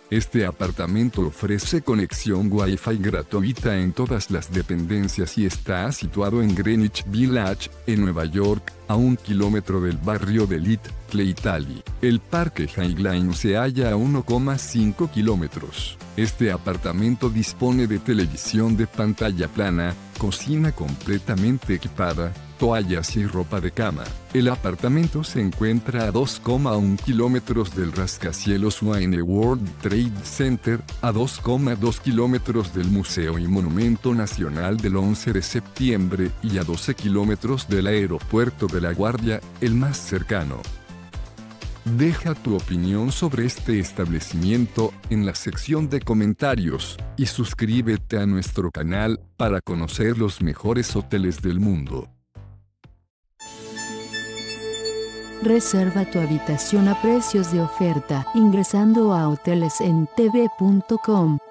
Este apartamento ofrece conexión Wi-Fi gratuita en todas las dependencias y está situado en Greenwich Village, en Nueva York, a 1 kilómetro del barrio de Little Italy. El parque Highline se halla a 1,5 kilómetros. Este apartamento dispone de televisión de pantalla plana, cocina completamente equipada, toallas y ropa de cama. El apartamento se encuentra a 2,1 kilómetros del rascacielos One World Trade Center, a 2,2 kilómetros del Museo y Monumento Nacional del 11 de septiembre y a 12 kilómetros del aeropuerto de La Guardia, el más cercano. Deja tu opinión sobre este establecimiento en la sección de comentarios y suscríbete a nuestro canal para conocer los mejores hoteles del mundo. Reserva tu habitación a precios de oferta ingresando a hotelesentv.com.